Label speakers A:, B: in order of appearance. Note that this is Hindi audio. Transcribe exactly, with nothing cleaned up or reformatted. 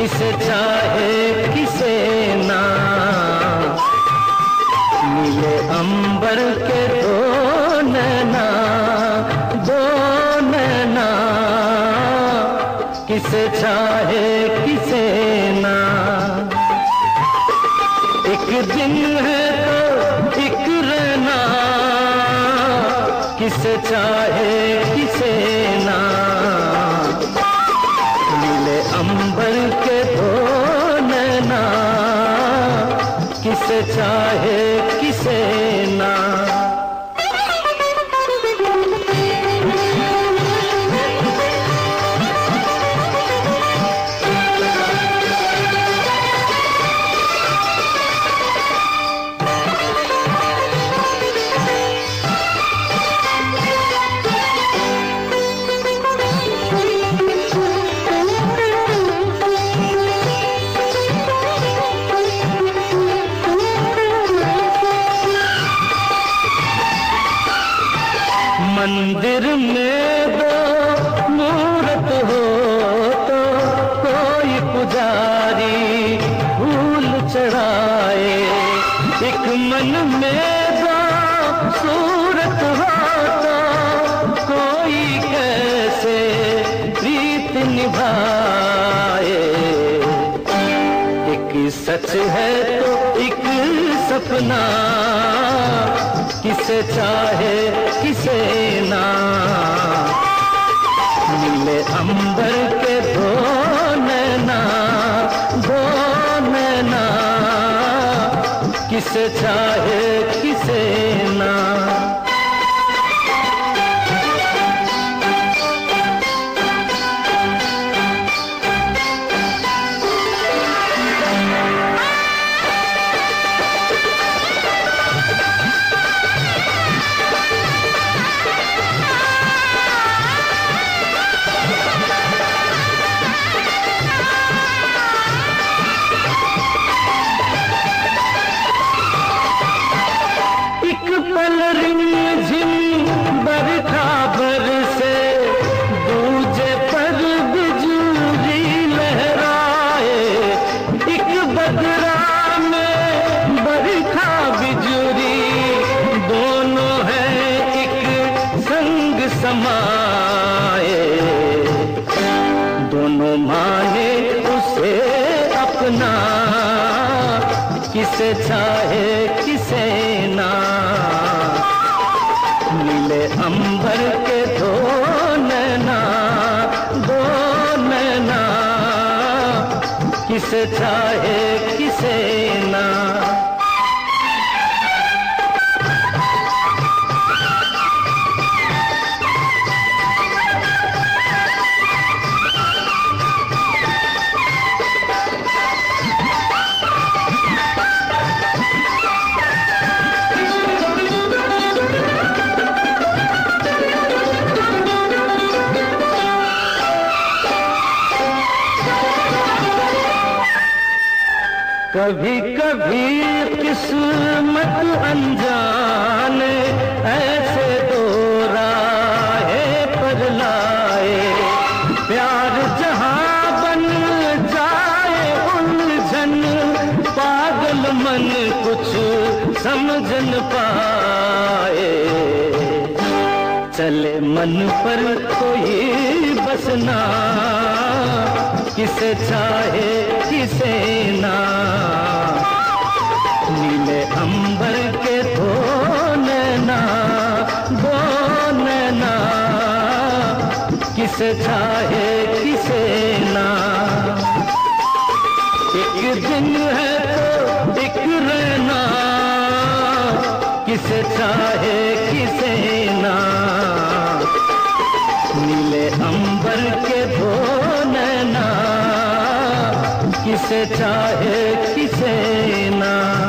A: किसे चाहे किसे ना, नीले अंबर के दो नैना, दो नैना, किसे चाहे किसे ना। एक दिन है तो एक रहना, किसे चाहे किसे ना, नीले अंबर के दो नैना, किसे चाहे किसे ना। मंदिर में दो मूरत हो तो कोई पुजारी फूल चढ़ाए, एक मन में दो सूरत हो तो कोई कैसे प्रीत निभाए। एक सच है तो एक सपना, किसे चाहे किसे ना, नीले अंबर के दो नैना, दो नैना, किसे चाहे किसे ना। समाए दोनों माने उसे अपना, किसे चाहे किसे ना, नीले अंबर के दो नैना, दो नैना, किसे चाहे किसे ना। कभी कभी किस्मत अनजाने ऐसे दो राहें पर लाए, प्यार जहां बन जाए उलझन, पागल मन कुछ समझ न पाए। चले मन पर कोई बसना, किसे चाहे किसे ना, नीले अंबर के दो नैना, दो नैना, किसे चाहे किसे ना। एक दिन है तो एक रहना, किसे चाहे किसे ना, नीले अंबर के दो नैना, किसे चाहे किसे ना।